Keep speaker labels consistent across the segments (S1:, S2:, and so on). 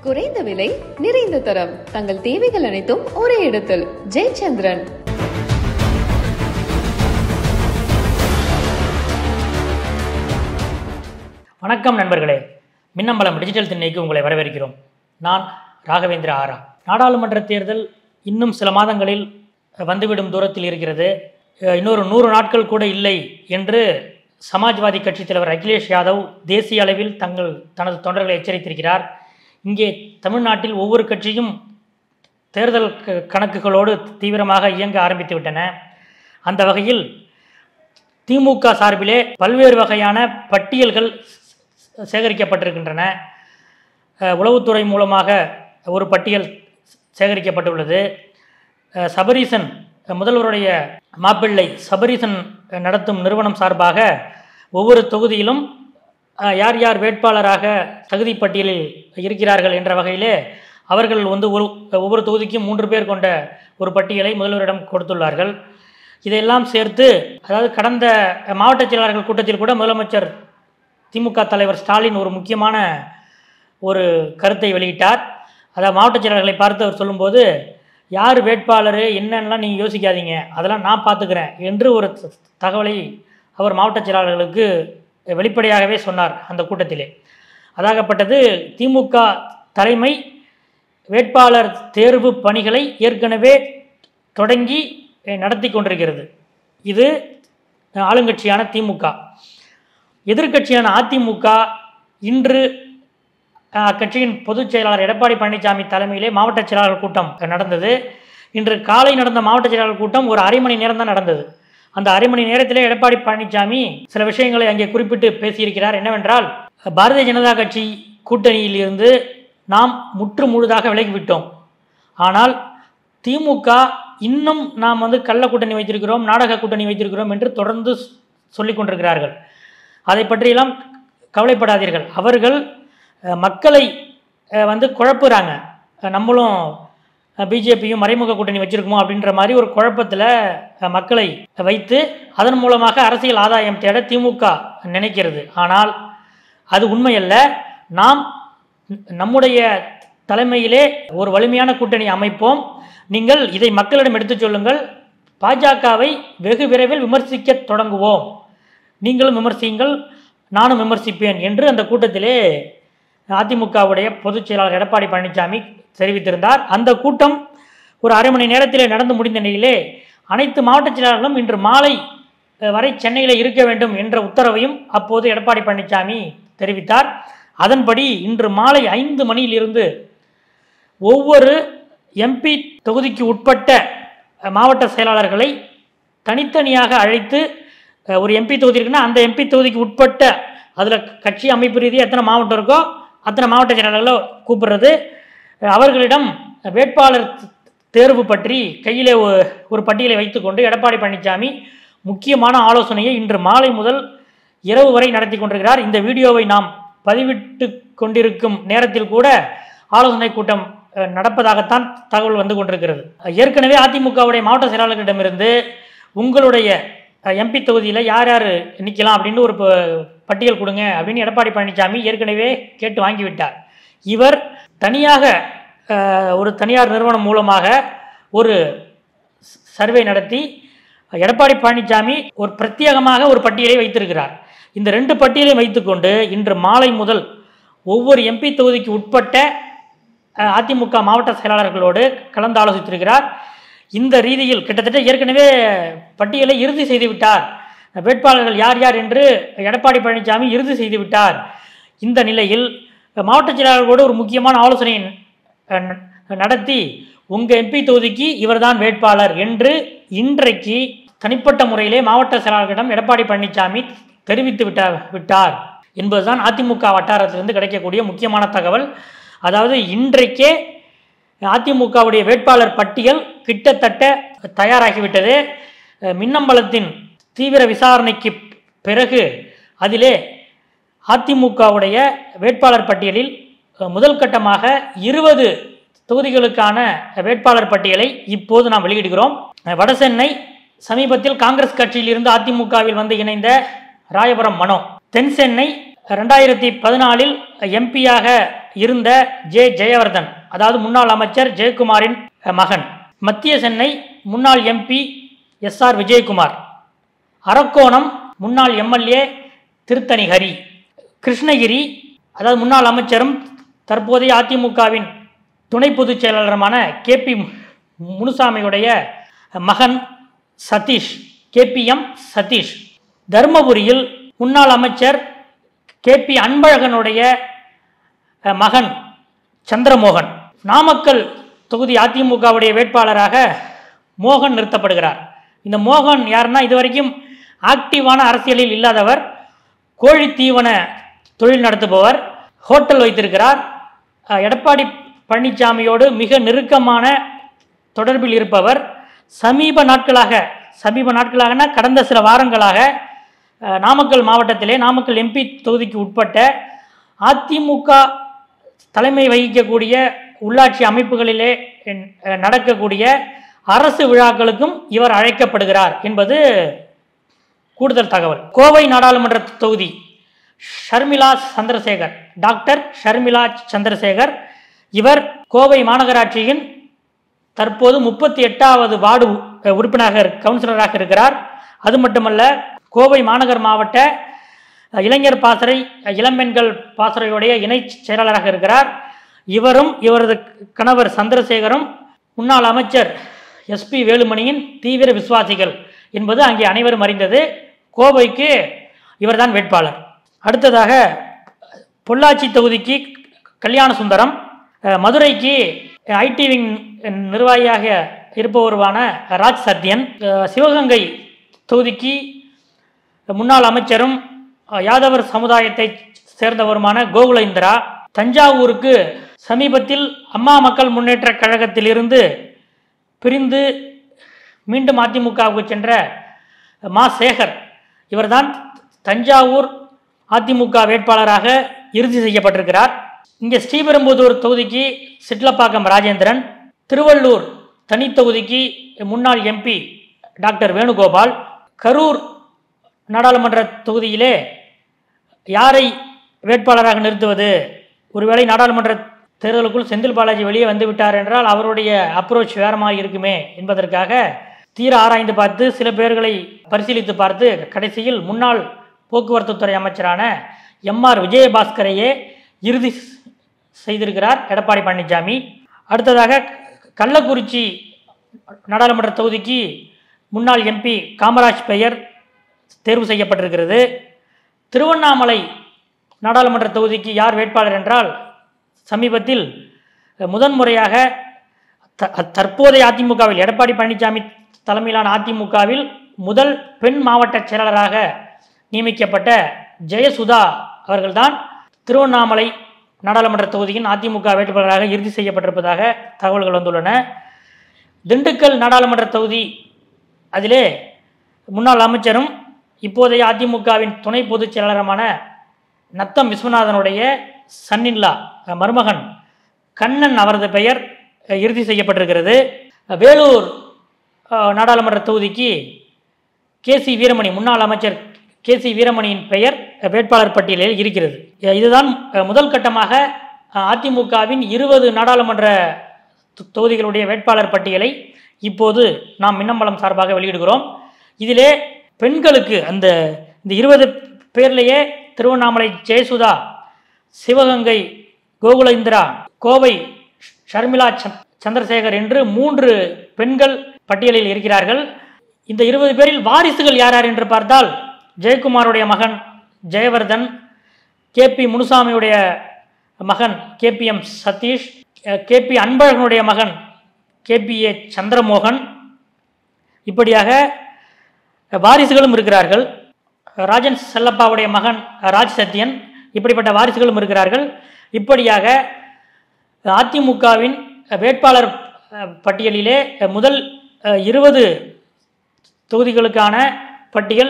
S1: குறைந்த விலை, நிறைந்த தரம். தங்கள் தேவைகள் அனைத்தும் ஒரே இடத்தில். ஜெயச்சந்திரன்.
S2: வணக்கம் நண்பர்களே, மின்னம்பலம் டிஜிட்டல் திண்ணைக்கு உங்களை வரவேற்கிறோம். நான் ராகவேந்திர ஆரா. நாடாளுமன்ற தேர்தல் இன்னும் சில மாதங்களில் வந்துவிடும் தூரத்தில் இருக்கிறது. இன்னொரு 100 நாட்கள் கூட இல்லை என்று சமாஜ்வாதி கட்சி தலைவர் அகிலேஷ் யாதவ் தேசிய அளவில் தனது தொண்டர்களை எச்சரித்திருக்கிறார். இங்கே தமிழ்நாட்டில் ஒவ்வொரு கட்சியும் தேர்தல் கணக்குகளோடு தீவிரமாக இயங்க ஆரம்பித்து விட்டன. அந்த வகையில் திமுக சார்பிலே பல்வேறு வகையான பட்டியல்கள் சேகரிக்கப்பட்டிருக்கின்றன. உளவுத்துறை மூலமாக ஒரு பட்டியல் சேகரிக்கப்பட்டுள்ளது. சபரீசன், முதல்வருடைய மாப்பிள்ளை சபரீசன் நடத்தும் நிறுவனம் சார்பாக ஒவ்வொரு தொகுதியிலும் யார் யார் வேட்பாளராக தகுதி பட்டியலில் இருக்கிறார்கள் என்ற வகையிலே அவர்கள் ஒவ்வொரு தொகுதிக்கும் 3 பேர் கொண்ட ஒரு பட்டியலை முதல்வரிடம் கொடுத்துள்ளார்கள். இதையெல்லாம் சேர்த்து, அதாவது கடந்த மாவட்ட செயலாளர்கள் கூட்டத்தில் கூட முதலமைச்சர் திமுக தலைவர் ஸ்டாலின் ஒரு முக்கியமான ஒரு கருத்தை வெளியிட்டார். அதாவது மாவட்ட செயலாளர்களை பார்த்து அவர் சொல்லும்போது, யார் வேட்பாளர் என்னென்னலாம் நீங்கள் யோசிக்காதீங்க, அதெல்லாம் நான் பார்த்துக்கிறேன் என்று ஒரு தகவலை அவர் மாவட்ட செயலாளர்களுக்கு வெளிப்படையாகவே சொன்னார் அந்த கூட்டத்திலே. அதாகப்பட்டது, திமுக தலைமை வேட்பாளர் தேர்வு பணிகளை ஏற்கனவே தொடங்கி நடத்தி கொண்டிருக்கிறது. இது ஆளுங்கட்சியான திமுக. எதிர்க்கட்சியான அதிமுக இன்று அக்கட்சியின் பொதுச் செயலாளர் எடப்பாடி பழனிசாமி தலைமையிலே மாவட்ட செயலாளர் கூட்டம் நடந்தது. இன்று காலை நடந்த மாவட்ட செயலாளர் கூட்டம் ஒரு அரை மணி நேரம் தான் நடந்தது. அந்த அரை மணி நேரத்திலே எடப்பாடி பழனிசாமி சில விஷயங்களை அங்கே குறிப்பிட்டு பேசியிருக்கிறார். என்னவென்றால், பாரதிய ஜனதா கட்சி கூட்டணியில் இருந்து நாம் முற்று முழுதாக விலகிவிட்டோம். ஆனால் திமுக இன்னும் நாம் கள்ள கூட்டணி வைத்திருக்கிறோம், நாடக கூட்டணி வைத்திருக்கிறோம் என்று தொடர்ந்து சொல்லிக் கொண்டிருக்கிறார்கள். அதை பற்றியெல்லாம் கவலைப்படாதீர்கள். அவர்கள் மக்களை குழப்புறாங்க. நம்மளும் பிஜேபியும் மறைமுக கூட்டணி வச்சிருக்கோமோ அப்படின்ற மாதிரி ஒரு குழப்பத்தில் மக்களை வைத்து அதன் மூலமாக அரசியல் ஆதாயம் தேட திமுக நினைக்கிறது. ஆனால் அது உண்மையல்ல. நாம் நம்முடைய தலைமையிலே ஒரு வலிமையான கூட்டணி அமைப்போம். நீங்கள் இதை மக்களிடம் எடுத்துச் சொல்லுங்கள். பாஜகவை வெகு விரைவில் விமர்சிக்க தொடங்குவோம். நீங்களும் விமர்சியுங்கள், நானும் விமர்சிப்பேன் என்று அந்த கூட்டத்திலே அதிமுகவுடைய பொதுச் செயலாளர் எடப்பாடி பழனிசாமி தெரிவித்திருந்தார். அந்த கூட்டம் ஒரு அரை மணி நேரத்திலே நடந்து முடிந்த நிலையிலே அனைத்து மாவட்ட செயலாளர்களும் இன்று மாலை வரை சென்னையில் இருக்க வேண்டும் என்ற உத்தரவையும் அப்போது எடப்பாடி பழனிசாமி தெரிவித்தார். அதன்படி இன்று மாலை 5 மணியிலிருந்து ஒவ்வொரு எம்பி தொகுதிக்கு உட்பட்ட மாவட்ட செயலாளர்களை தனித்தனியாக அழைத்து, ஒரு எம்பி தொகுதி இருக்குன்னா அந்த எம்பி தொகுதிக்கு உட்பட்ட, அதில் கட்சி அமைப்பு ரீதியாக எத்தனை மாவட்டம் இருக்கோ அத்தனை மாவட்ட செயலாளர்களை கூப்பிடுறது, அவர்களிடம் வேட்பாளர் தேர்வு பற்றி கையிலே ஒரு பட்டியலை வைத்துக்கொண்டு எடப்பாடி பழனிசாமி முக்கியமான ஆலோசனையை இன்று மாலை முதல் இரவு வரை நடத்தி கொண்டிருக்கிறார். இந்த வீடியோவை நாம் பதிவிட்டு கொண்டிருக்கும் நேரத்தில் கூட ஆலோசனை கூட்டம் நடப்பதாகத்தான் தகவல் வந்து கொண்டிருக்கிறது. ஏற்கனவே அதிமுகவுடைய மாவட்ட செயலாளர்களிடமிருந்து உங்களுடைய எம்பி தொகுதியில் யார் யார் நிற்கலாம் அப்படின்னு ஒரு பட்டியல் கொடுங்க அப்படின்னு எடப்பாடி பழனிசாமி ஏற்கனவே கேட்டு வாங்கிவிட்டார். இவர் தனியாக ஒரு தனியார் நிறுவனம் மூலமாக ஒரு சர்வே நடத்தி எடப்பாடி பழனிசாமி ஒரு பிரத்யேகமாக ஒரு பட்டியலை வைத்திருக்கிறார். இந்த 2 பட்டியலை வைத்துக்கொண்டு இன்று மாலை முதல் ஒவ்வொரு எம்பி தொகுதிக்கு உட்பட்ட அதிமுக மாவட்ட செயலாளர்களோடு கலந்து ஆலோசித்திருக்கிறார். இந்த ரீதியில் கிட்டத்தட்ட ஏற்கனவே பட்டியலை இறுதி செய்துவிட்டார். வேட்பாளர்கள் யார் யார் என்று எடப்பாடி பழனிசாமி இறுதி செய்துவிட்டார். இந்த நிலையில் மாவட்ட செயலாளர்களோடு ஒரு முக்கியமான ஆலோசனை நடத்தி, உங்கள் எம்பி தொகுதிக்கு இவர்தான் வேட்பாளர் என்று இன்றைக்கு தனிப்பட்ட முறையிலே மாவட்ட செயலாளர்களிடம் எடப்பாடி பழனிசாமி தெரிவித்து விட்டார் என்பதுதான் அதிமுக வட்டாரத்திலிருந்து கிடைக்கக்கூடிய முக்கியமான தகவல். அதாவது இன்றைக்கே அதிமுகவுடைய வேட்பாளர் பட்டியல் கிட்டத்தட்ட தயாராகிவிட்டது. மின்னம்பலத்தின் தீவிர விசாரணைக்கு பிறகு அதிலே அதிமுகவுடைய வேட்பாளர் பட்டியலில் முதல் கட்டமாக 20 தொகுதிகளுக்கான வேட்பாளர் பட்டியலை இப்போது நாம் வெளியிடுகிறோம். வடசென்னை சமீபத்தில் காங்கிரஸ் கட்சியில் இருந்து அதிமுகவில் வந்து இணைந்த ராயபுரம் மனோ, தென் சென்னை 2014 எம்பியாக இருந்த ஜெயவர்தன், அதாவது முன்னாள் அமைச்சர் ஜெயக்குமாரின் மகன். மத்திய சென்னை முன்னாள் எம்பி SR விஜயகுமார். அரக்கோணம் முன்னாள் MLA திருத்தணி ஹரி. கிருஷ்ணகிரி, அதாவது முன்னாள் அமைச்சரும் தற்போதைய அதிமுகவின் துணை பொதுச் செயலாளருமான KP முனுசாமியுடைய மகன் சதீஷ், KPM சதீஷ். தருமபுரியில் முன்னாள் அமைச்சர் KP அன்பழகனுடைய மகன் சந்திரமோகன். நாமக்கல் தொகுதி அதிமுகவுடைய வேட்பாளராக மோகன் நிறுத்தப்படுகிறார். இந்த மோகன் யாருன்னா, இதுவரைக்கும் ஆக்டிவான அரசியலில் இல்லாதவர், கோழி தீவன தொழில் நடத்துபவர், ஹோட்டல் வைத்திருக்கிறார். எடப்பாடி பழனிசாமியோடு மிக நெருக்கமான தொடர்பில் இருப்பவர். சமீப நாட்களாக கடந்த சில வாரங்களாக நாமக்கல் மாவட்டத்திலே, நாமக்கல் MP தொகுதிக்கு உட்பட்ட அதிமுக தலைமை வகிக்கக்கூடிய உள்ளாட்சி அமைப்புகளிலே நடக்கக்கூடிய அரசு விழாக்களுக்கும் இவர் அழைக்கப்படுகிறார் என்பது கூடுதல் தகவல். கோவை நாடாளுமன்ற தொகுதி ஷர்மிளா சந்திரசேகர், டாக்டர் ஷர்மிளா சந்திரசேகர். இவர் கோவை மாநகராட்சியின் தற்போது 38வது வார்டு உறுப்பினராக, கவுன்சிலராக இருக்கிறார். அது மட்டுமல்ல, கோவை மாநகர் மாவட்ட இளைஞர் பாசறை இளம்பெண்கள் பாசறையுடைய இணை செயலாளராக இருக்கிறார். இவரும் இவரது கணவர் சந்திரசேகரும் முன்னாள் அமைச்சர் SP வேலுமணியின் தீவிர விசுவாசிகள் என்பது அங்கே அனைவரும் அறிந்தது. கோவைக்கு இவர்தான் வேட்பாளர். அடுத்ததாக பொள்ளாச்சி தொகுதிக்கு கல்யாண சுந்தரம், மதுரைக்கு IT விங் நிர்வாகியாக இருப்பவருமான ராஜ் சத்யன், சிவகங்கை தொகுதிக்கு முன்னாள் அமைச்சரும் யாதவர் சமுதாயத்தை சேர்ந்தவருமான கோகுல இந்திரா, தஞ்சாவூருக்கு சமீபத்தில் அம்மா மக்கள் முன்னேற்ற கழகத்தில் இருந்து பிரிந்து மீண்டும் அதிமுகவுக்கு சென்ற மா சேகர், இவர்தான் தஞ்சாவூர் அதிமுக வேட்பாளராக இறுதி செய்யப்பட்டிருக்கிறார். இங்கே ஸ்ரீபெரும்புதூர் தொகுதிக்கு சிட்லப்பாக்கம் ராஜேந்திரன், திருவள்ளூர் தனி தொகுதிக்கு முன்னாள் MP டாக்டர் வேணுகோபால், கரூர் நாடாளுமன்ற தொகுதியிலே யாரை வேட்பாளராக நிறுத்துவது, ஒருவேளை நாடாளுமன்ற தேர்தலுக்குள் செந்தில் பாலாஜி வெளியே வந்து விட்டார் என்றால் அவருடைய அப்ரோச் வேற மாதிரி இருக்குமே என்பதற்காக தீர ஆராய்ந்து பார்த்து சில பேர்களை பரிசீலித்து பார்த்து கடைசியில் முன்னாள் போக்குவரத்து துறை அமைச்சரான MR விஜயபாஸ்கரையே இறுதி செய்திருக்கிறார் எடப்பாடி பழனிசாமி. அடுத்ததாக கள்ளக்குறிச்சி நாடாளுமன்ற தொகுதிக்கு முன்னாள் MP காமராஜ் பெயர் தேர்வு செய்யப்பட்டிருக்கிறது. திருவண்ணாமலை நாடாளுமன்ற தொகுதிக்கு யார் வேட்பாளர் என்றால், சமீபத்தில் முதன்முறையாக தற்போதைய அதிமுகவில், எடப்பாடி பழனிசாமி தலைமையிலான அதிமுகவில் முதல் பெண் மாவட்ட செயலாளராக நியமிக்கப்பட்ட ஜெயசுதா அவர்கள்தான் திருவண்ணாமலை நாடாளுமன்ற தொகுதியின் அதிமுக வேட்பாளராக இறுதி செய்யப்பட்டிருப்பதாக தகவல்கள் வந்துள்ளன. திண்டுக்கல் நாடாளுமன்ற தொகுதி, அதிலே முன்னாள் அமைச்சரும் இப்போதைய அதிமுகவின் துணை பொதுச் செயலாளருமான நத்தம் விஸ்வநாதனுடைய சன்னின்லா மருமகன் கண்ணன் அவரது பெயர் இறுதி செய்யப்பட்டிருக்கிறது. வேலூர் நாடாளுமன்ற தொகுதிக்கு KC வீரமணி, முன்னாள் அமைச்சர் KC வீரமணியின் பெயர் வேட்பாளர் பட்டியலில் இருக்கிறது. இதுதான் முதல் கட்டமாக அதிமுகவின் 20 நாடாளுமன்ற தொகுதிகளுடைய வேட்பாளர் பட்டியலை இப்போது நாம் மின்னம்பலம் சார்பாக வெளியிடுகிறோம். இதிலே பெண்களுக்கு இந்த 20 பேர்லேயே திருவண்ணாமலை ஜெயசுதா, சிவகங்கை கோகுல இந்திரா, கோவை ஷர்மிளா சந்திரசேகர் என்று 3 பெண்கள் பட்டியலில் இருக்கிறார்கள். இந்த 20 பேரில் வாரிசுகள் யார் யார் என்று பார்த்தால், ஜெயக்குமாருடைய மகன் ஜெயவர்தன், KP முனுசாமியுடைய மகன் KPM சதீஷ், KP அன்பழகனுடைய மகன் KPA சந்திரமோகன், இப்படியாக வாரிசுகளும் இருக்கிறார்கள். ராஜன் செல்லப்பாவுடைய மகன் ராஜ் சத்யன், இப்படிப்பட்ட வாரிசுகளும் இருக்கிறார்கள். இப்படியாக அதிமுகவின் வேட்பாளர் பட்டியலிலே முதல் 20 தொகுதிகளுக்கான பட்டியல்,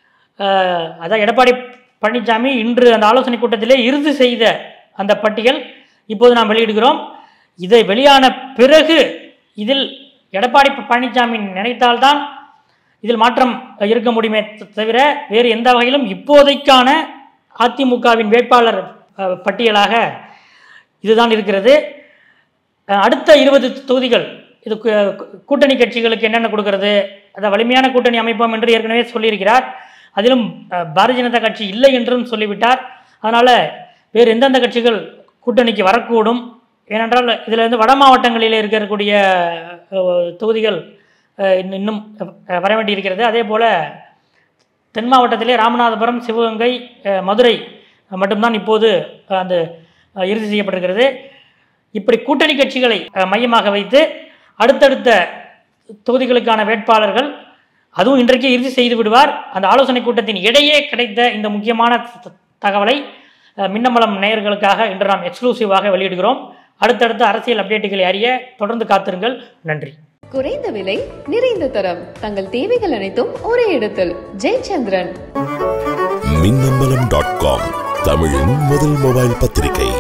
S2: அதான் எடப்பாடி பழனிசாமி இன்று அந்த ஆலோசனை கூட்டத்திலே இறுதி செய்த அந்த பட்டியல் இப்போது நாம் வெளியிடுகிறோம். இதை வெளியான பிறகு இதில் எடப்பாடி பழனிசாமி நினைத்தால்தான் இதில் மாற்றம் இருக்க முடியுமே தவிர வேறு எந்த வகையிலும் இப்போதைக்கான அதிமுகவின் வேட்பாளர் பட்டியலாக இதுதான் இருக்கிறது. அடுத்த 20 தொகுதிகள் இது கூட்டணி கட்சிகளுக்கு என்னென்ன கொடுக்கறது, அதை வலிமையான கூட்டணி அமைப்போம் என்று ஏற்கனவே சொல்லியிருக்கிறார். அதிலும் பாரதிய ஜனதா கட்சி இல்லை என்றும் சொல்லிவிட்டார். அதனால் வேறு எந்தெந்த கட்சிகள் கூட்டணிக்கு வரக்கூடும், ஏனென்றால் இதில் வந்து வட மாவட்டங்களில் இருக்கக்கூடிய தொகுதிகள் இன்னும் வர வேண்டியிருக்கிறது. அதே போல் தென் மாவட்டத்திலே ராமநாதபுரம், சிவகங்கை, மதுரை மட்டும்தான் இப்போது அந்த இறுதி செய்யப்பட்டிருக்கிறது. இப்படி கூட்டணி கட்சிகளை மையமாக வைத்து அடுத்தடுத்த தொகுதிகளுக்கான வேட்பாளர்கள் அதுவும் இன்றைக்கு இறுதி செய்து விடுவார். அந்த ஆலோசனை கூட்டத்தின் இடையே கிடைத்த இந்த முக்கியமான தகவலை மின்னம்பலம் நேயர்களுக்காக இன்று நாம் எக்ஸ்க்ளூசிவாக வெளியிடுகிறோம். அடுத்தடுத்த அரசியல் அப்டேட்டுகளை அறிய தொடர்ந்து காத்திருங்கள். நன்றி.
S1: குறைந்த விலை, நிறைந்த தரம், தங்கள் தேவைகள் அனைத்தும் ஒரே இடத்தில். ஜெயச்சந்திரன்.
S3: மின்னம்பலம்.com, தமிழின் முதல் மொபைல் பத்திரிகை.